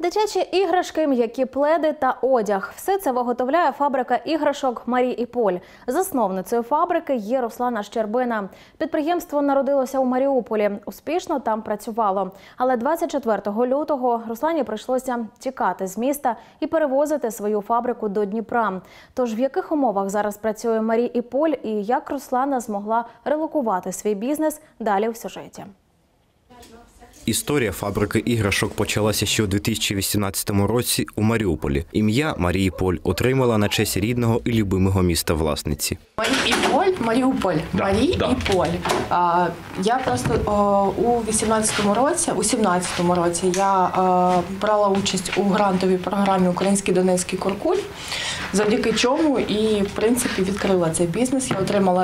Дитячі іграшки, м'які пледи та одяг – все це виготовляє фабрика іграшок «Марі і Поль». Засновницею фабрики є Руслана Щербина. Підприємство народилося у Маріуполі. Успішно там працювало. Але 24 лютого Руслані прийшлося тікати з міста і перевозити свою фабрику до Дніпра. Тож в яких умовах зараз працює «Марі і Поль» і як Руслана змогла релокувати свій бізнес – далі в сюжеті. Історія фабрики іграшок почалася ще у 2018 році у Маріуполі. Ім'я Марії Поль отримала на честь рідного і любимого міста власниці. Марі і Поль, Маріуполь, Марі і Поль. Я просто у 17-му році я брала участь у грантовій програмі «Український Донецький Куркуль», завдяки чому і, в принципі, відкрила цей бізнес. Я отримала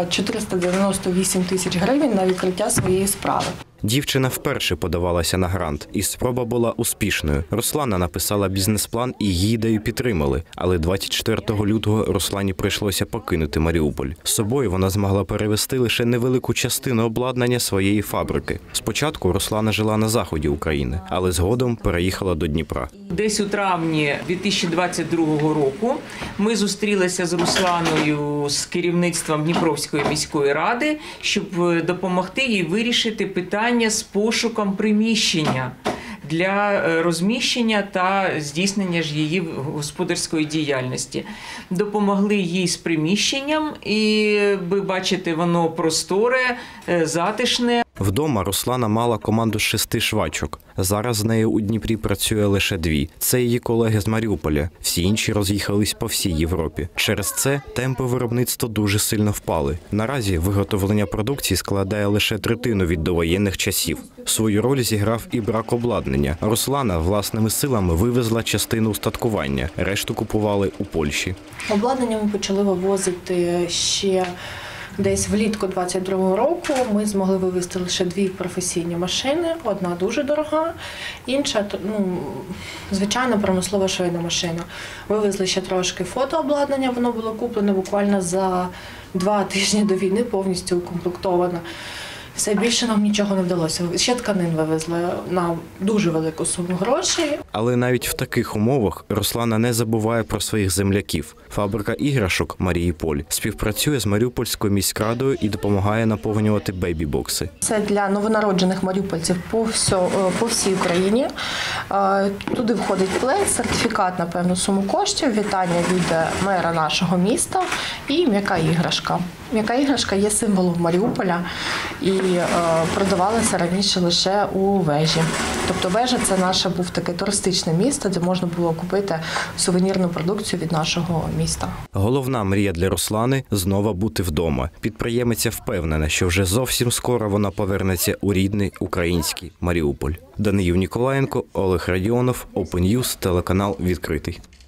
498 тисяч гривень на відкриття своєї справи. Дівчина вперше подавалася на грант, і спроба була успішною. Руслана написала бізнес-план і її ідею підтримали. Але 24 лютого Руслані прийшлося покинути Маріуполь. З собою вона змогла перевезти лише невелику частину обладнання своєї фабрики. Спочатку Руслана жила на заході України, але згодом переїхала до Дніпра. Десь у травні 2022 року ми зустрілися з Русланою, з керівництвом Дніпровської міської ради, щоб допомогти їй вирішити питання з пошуком приміщення для розміщення та здійснення ж її господарської діяльності. Допомогли їй з приміщенням і, ви бачите, воно просторе, затишне. Вдома Руслана мала команду з 6 швачок. Зараз з нею у Дніпрі працює лише 2. Це її колеги з Маріуполя. Всі інші роз'їхались по всій Європі. Через це темпи виробництва дуже сильно впали. Наразі виготовлення продукції складає лише третину від довоєнних часів. Свою роль зіграв і брак обладнання. Руслана власними силами вивезла частину устаткування. Решту купували у Польщі. Обладнання ми почали вивозити ще десь влітку 22-го року. Ми змогли вивезти лише 2 професійні машини. Одна дуже дорога, інша звичайна промислова швейна машина. Вивезли ще трошки фотообладнання, воно було куплено буквально за 2 тижні до війни, повністю укомплектовано. Все більше нам нічого не вдалося. Ще тканин вивезли на дуже велику суму грошей. Але навіть в таких умовах Руслана не забуває про своїх земляків. Фабрика іграшок «Марії Поль» співпрацює з Маріупольською міськрадою і допомагає наповнювати бейбі-бокси. Це для новонароджених маріупольців по всій Україні. Туди входить плед, сертифікат на певну суму коштів, вітання від мера нашого міста і м'яка іграшка. М'яка іграшка є символом Маріуполя і продавалася раніше лише у вежі. Тобто вежа – це наше був таке туристичне місто, де можна було купити сувенірну продукцію від нашого міста. Головна мрія для Руслани – знову бути вдома. Підприємиця впевнена, що вже зовсім скоро вона повернеться у рідний український Маріуполь. Даниїл Ніколаєнко, Олег Радіонов, Open News, телеканал «Відкритий».